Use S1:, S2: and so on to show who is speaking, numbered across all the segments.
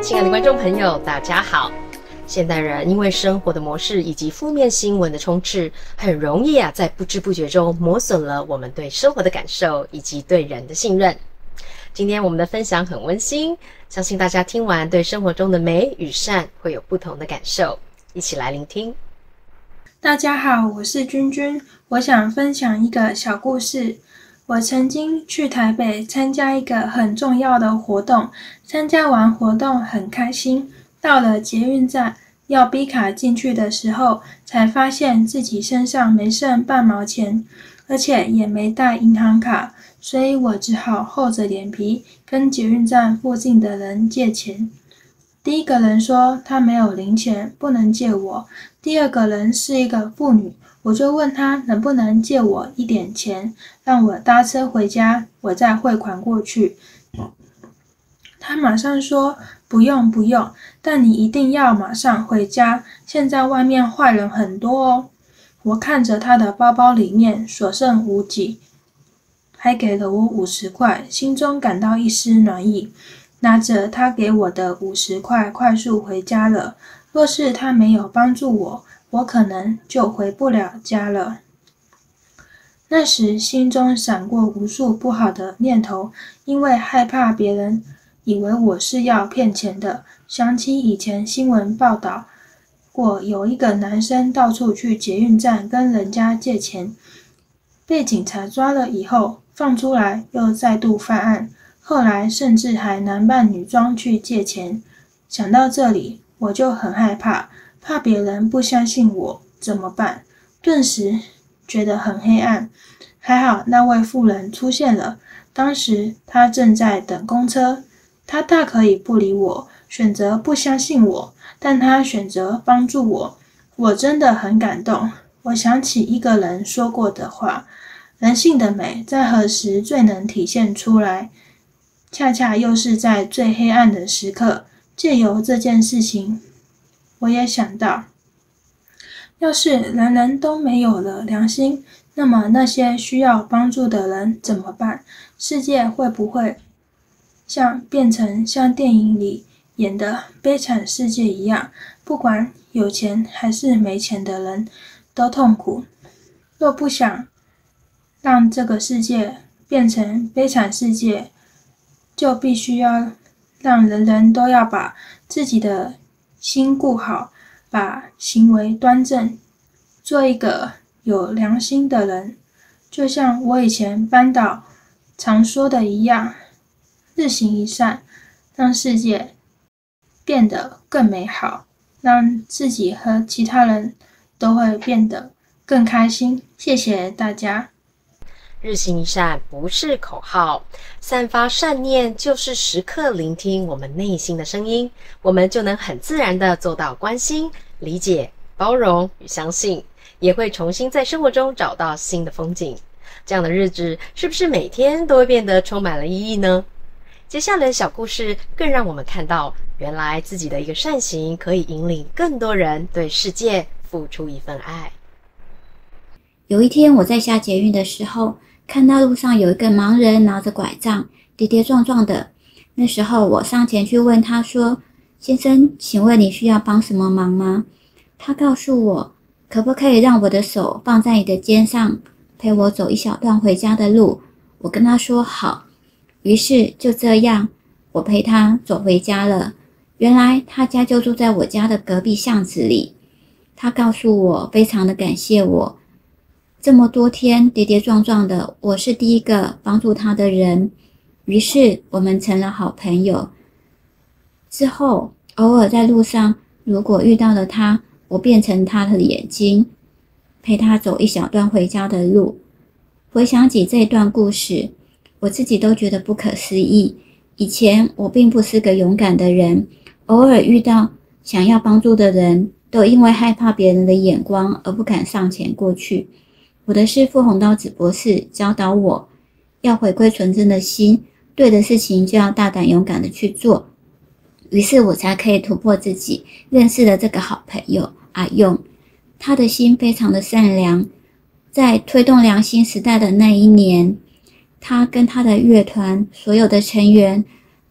S1: 亲爱的观众朋友，大家好。现代人因为生活的模式以及负面新闻的充斥，很容易在不知不觉中磨损了我们对生活的感受以及对人的信任。今天我们的分享很温馨，相信大家听完对生活中的美与善会有不同的感受，一起来聆听。
S2: 大家好，我是君君，我想分享一个小故事。我曾经去台北参加一个很重要的活动，参加完活动很开心，到了捷运站要逼卡进去的时候，才发现自己身上没剩半毛钱，而且也没带银行卡，所以我只好厚着脸皮跟捷运站附近的人借钱。第一个人说他没有零钱，不能借我。第二个人是一个妇女，我就问他能不能借我一点钱，让我搭车回家，我再汇款过去。他马上说不用，但你一定要马上回家，现在外面坏人很多哦。我看着他的包包里面所剩无几，还给了我50块，心中感到一丝暖意。拿着他给我的50块，快速回家了。若是他没有帮助我，我可能就回不了家了。那时心中闪过无数不好的念头，因为害怕别人以为我是要骗钱的。想起以前新闻报道过，有一个男生到处去捷运站跟人家借钱，被警察抓了以后放出来，又再度犯案。后来甚至还男扮女装去借钱。想到这里，我就很害怕，怕别人不相信我，怎么办？顿时觉得很黑暗。还好那位妇人出现了，当时她正在等公车，她大可以不理我，选择不相信我，但她选择帮助我，我真的很感动。我想起一个人说过的话，人性的美在何时最能体现出来？恰恰又是在最黑暗的时刻。借由这件事情，我也想到，要是人人都没有了良心，那么那些需要帮助的人怎么办？世界会不会变成像电影里演的悲惨世界一样，不管有钱还是没钱的人都痛苦？若不想让这个世界变成悲惨世界，就必须要让人人都要把自己的心顾好，把行为端正，做一个有良心的人。就像我以前班导常说的一样，日行一善，让世界变得更美好，让自己和其他人都会变得更开心。谢谢大家。
S1: 日行一善不是口号，散发善念就是时刻聆听我们内心的声音，我们就能很自然地做到关心、理解、包容与相信，也会重新在生活中找到新的风景。这样的日子是不是每天都会变得充满了意义呢？接下来的小故事更让我们看到，原来自己的一个善行可以引领更多人对世界付出一份爱。
S3: 有一天我在下捷运的时候，看到路上有一个盲人拿着拐杖，跌跌撞撞的。那时候我上前去问他说：“先生，请问你需要帮什么忙吗？”他告诉我，可不可以让我的手放在你的肩上，陪我走一小段回家的路。我跟他说好。于是就这样，我陪他走回家了。原来他家就住在我家的隔壁巷子里。他告诉我非常的感谢我，这么多天跌跌撞撞的，我是第一个帮助他的人。于是我们成了好朋友。之后偶尔在路上如果遇到了他，我变成他的眼睛，陪他走一小段回家的路。回想起这段故事，我自己都觉得不可思议。以前我并不是个勇敢的人，偶尔遇到想要帮助的人，都因为害怕别人的眼光而不敢上前过去。我的师父红刀子博士教导我，要回归纯真的心，对的事情就要大胆勇敢的去做。于是我才可以突破自己，认识了这个好朋友阿用。他的心非常的善良，在推动良心时代的那一年，他跟他的乐团所有的成员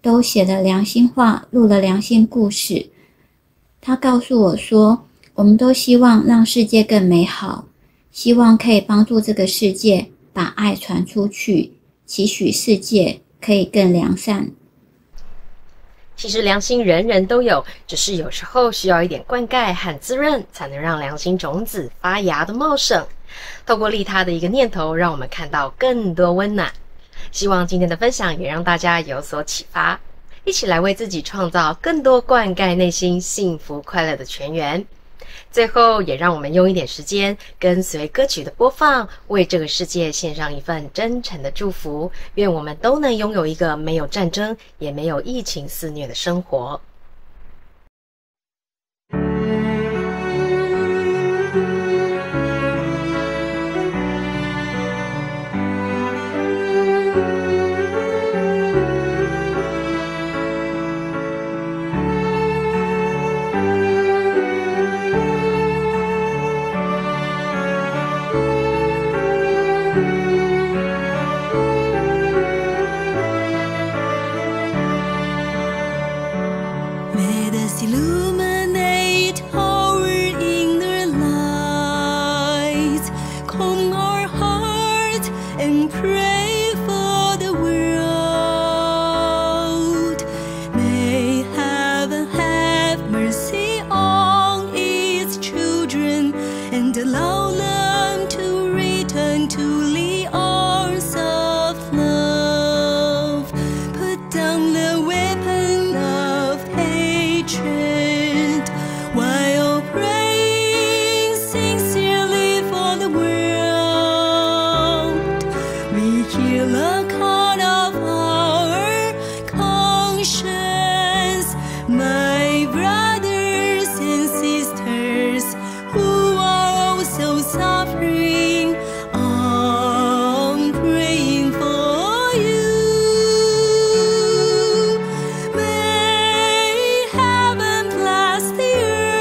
S3: 都写了良心话，录了良心故事。他告诉我说，我们都希望让世界更美好，希望可以帮助这个世界把爱传出去，期许世界可以更良善。
S1: 其实良心人人都有，只是有时候需要一点灌溉和滋润，才能让良心种子发芽的茂盛。透过利他的一个念头，让我们看到更多温暖。希望今天的分享也让大家有所启发，一起来为自己创造更多灌溉内心幸福快乐的泉源。最后也让我们用一点时间，跟随歌曲的播放，为这个世界献上一份真诚的祝福。愿我们都能拥有一个没有战争也没有疫情肆虐的生活。
S4: Let us illuminate our inner light, calm our hearts and pray for the world. May heaven have mercy on its children and allow them to return to the arms of love. Put down the weapon of hatred while praying sincerely for the world. We hear the call of our conscience, my brothers and sisters who are also suffering. I'm praying for you. May heaven bless the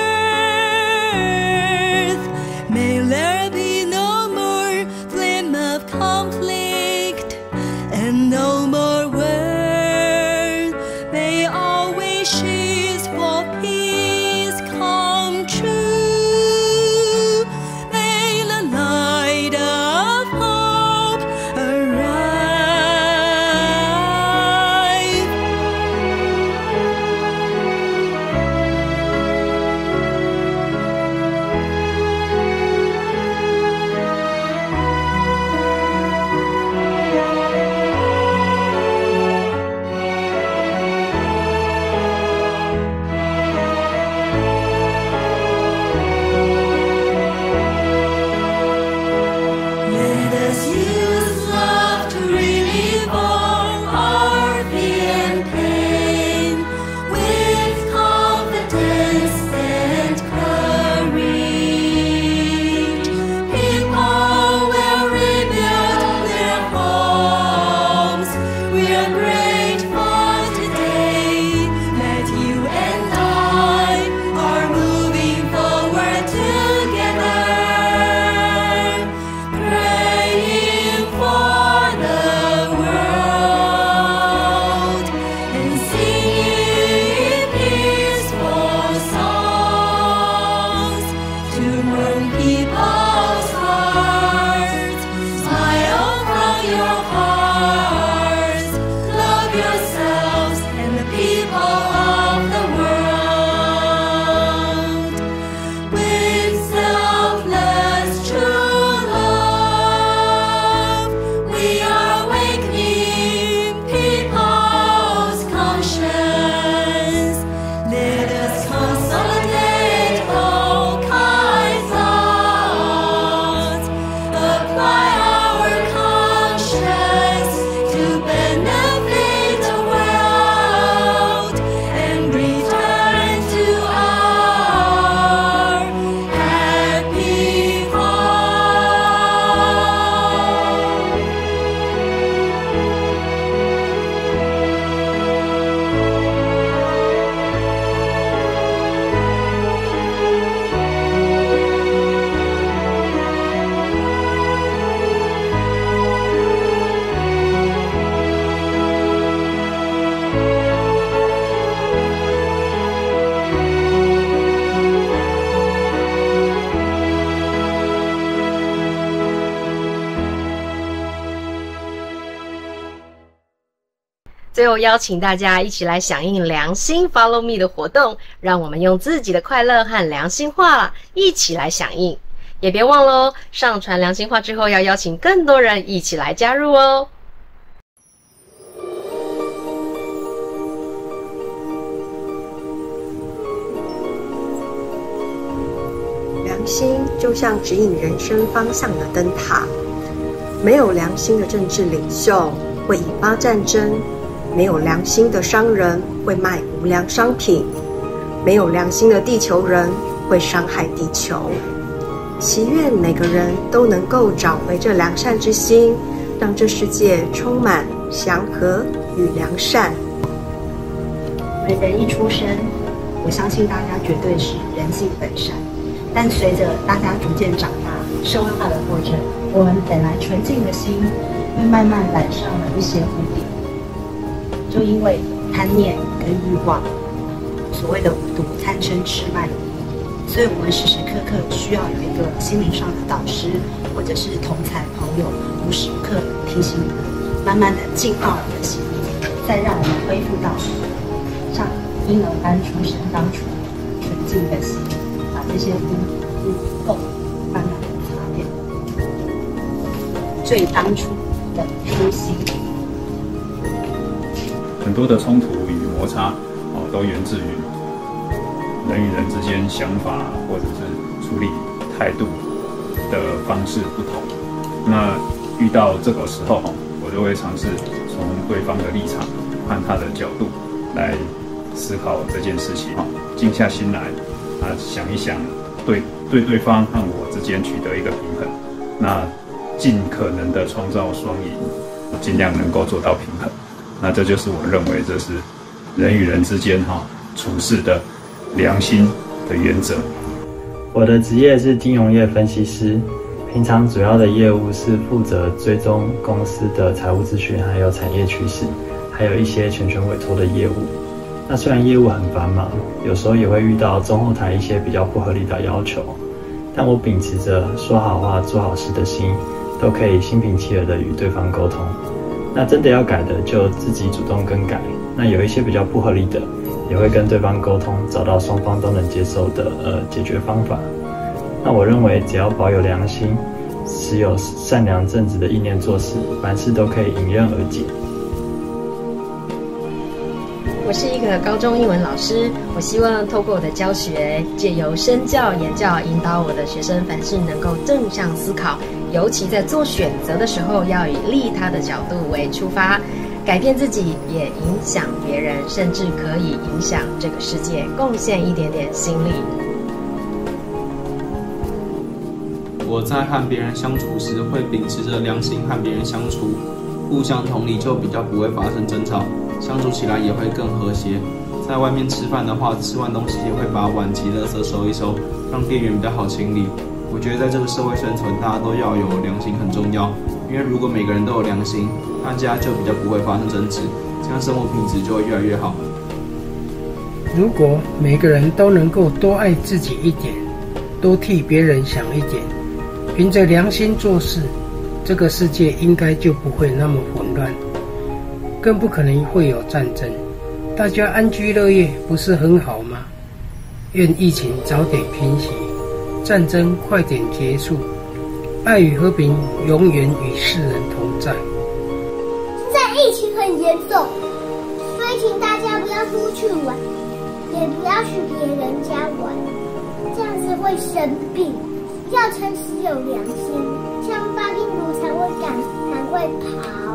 S4: earth. May there be no more flame of conflict and no more war. May all wishes
S1: 又邀请大家一起来响应良心 Follow Me 的活动，让我们用自己的快乐和良心话一起来响应。也别忘了哦，上传良心话之后要邀请更多人一起来加入哦。
S5: 良心就像指引人生方向的灯塔，没有良心的政治领袖会引发战争，没有良心的商人会卖无良商品，没有良心的地球人会伤害地球。祈愿每个人都能够找回这良善之心，让这世界充满祥和与良善。
S6: 我们人一出生，我相信大家绝对是人性本善，但随着大家逐渐长大，社会化的过程，我们本来纯净的心会慢慢染上了一些污点，就因为贪念跟欲望，所谓的五毒贪嗔痴慢疑，所以我们时时刻刻需要有一个心灵上的导师，或者是同才朋友，无时无刻提醒我们，慢慢的净化我们的心灵，再让我们恢复到像婴儿般出生当初纯净的心，把这些污垢慢慢的擦掉，最当初的初心。
S7: 很多的冲突与摩擦都源自于人与人之间想法或者是处理态度的方式不同。那遇到这个时候，我就会尝试从对方的立场和他的角度来思考这件事情，静下心来想一想，对方和我之间取得一个平衡，那尽可能的创造双赢，尽量能够做到平衡。那这就是我认为这是人与人之间处事的良心的原则。
S8: 我的职业是金融业分析师，平常主要的业务是负责追踪公司的财务资讯，还有产业趋势，还有一些全权委托的业务。那虽然业务很繁忙，有时候也会遇到中后台一些比较不合理的要求，但我秉持着说好话做好事的心，都可以心平气和的与对方沟通。那真的要改的就自己主动更改，那有一些比较不合理的也会跟对方沟通，找到双方都能接受的解决方法。那我认为只要保有良心，持有善良正直的意念做事，凡事都可以迎刃而解。
S1: 我是一个高中英文老师，我希望透过我的教学，借由身教言教，引导我的学生凡事能够正向思考，尤其在做选择的时候，要以利他的角度为出发，改变自己，也影响别人，甚至可以影响这个世界，贡献一点点心力。
S9: 我在和别人相处时，会秉持着良心和别人相处，互相同理，就比较不会发生争吵，相处起来也会更和谐。在外面吃饭的话，吃完东西也会把碗及垃圾收一收，让店员比较好清理。我觉得在这个社会生存，大家都要有良心很重要，因为如果每个人都有良心，大家就比较不会发生争执，这样生活品质就会越来越好。
S10: 如果每个人都能够多爱自己一点，多替别人想一点，凭着良心做事，这个世界应该就不会那么混乱，更不可能会有战争。大家安居乐业不是很好吗？愿疫情早点平息，战争快点结束，爱与和平永远与世人同在。
S11: 现在疫情很严重，所以请大家不要出去玩，也不要去别人家玩，这样子会生病。要诚实有良心，这样发病毒才会赶快跑。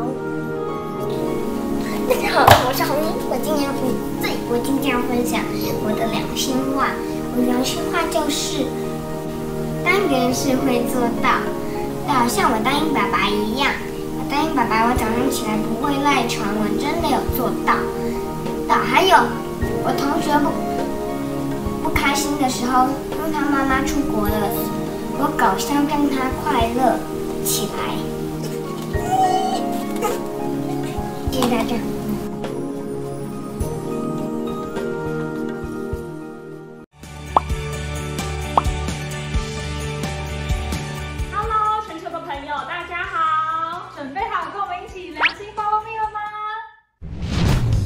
S11: 大家好，我是红英，我今天要分享我的良心话。我的良心话就是，当一个人是会做到，好像我答应爸爸一样。我答应爸爸，我早上起来不会赖床，我真的有做到。还有，我同学不开心的时候，因为他妈妈出国了，我搞笑让他快乐起来。谢谢大家。
S12: Hello， 全球的朋友，大家好，准备好跟我们一起良心 Follow Me 了吗？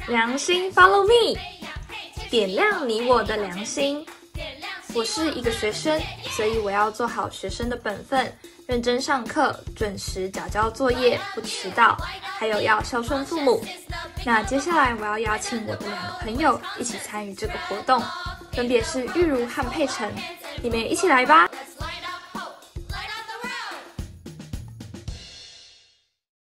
S13: 良心 Follow me， 点亮你我的良心。我是一个学生，所以我要做好学生的本分，认真上课，准时缴交作业，不迟到，还有要孝顺父母。那接下来我要邀请我的2个朋友一起参与这个活动，分别是玉如和佩晨，你们也一起来吧。